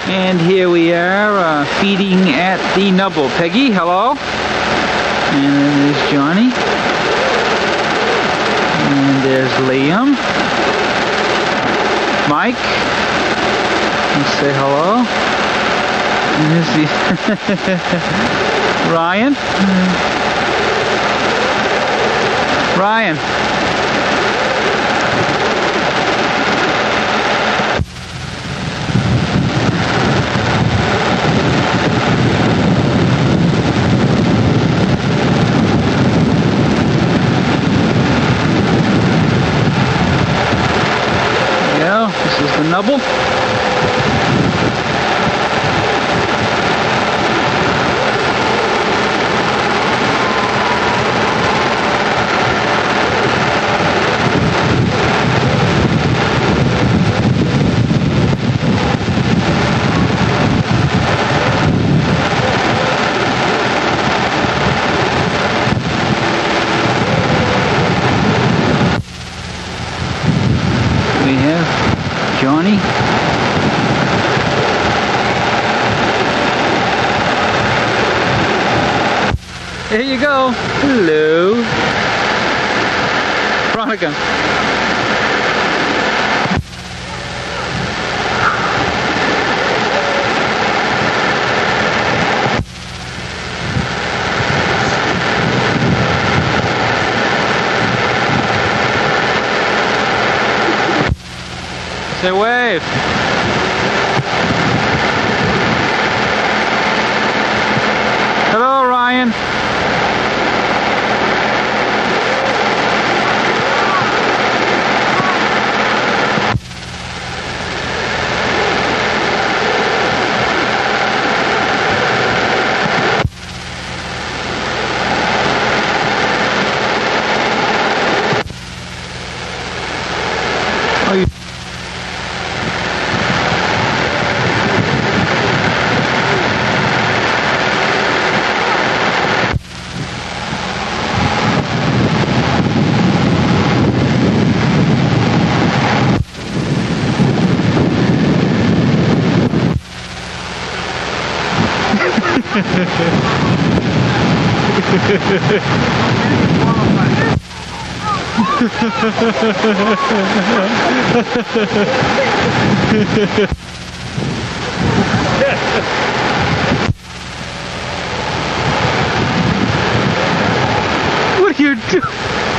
And here we are feeding at the Nubble. Peggy, hello. And then there's Johnny. And there's Liam. Mike. Let's say hello. And there's the Ryan. Ryan. This is the Nubble. We have Johnny. There you go. Hello. Veronica. Say wave. Hello, Ryan. Oh, you What are you doing?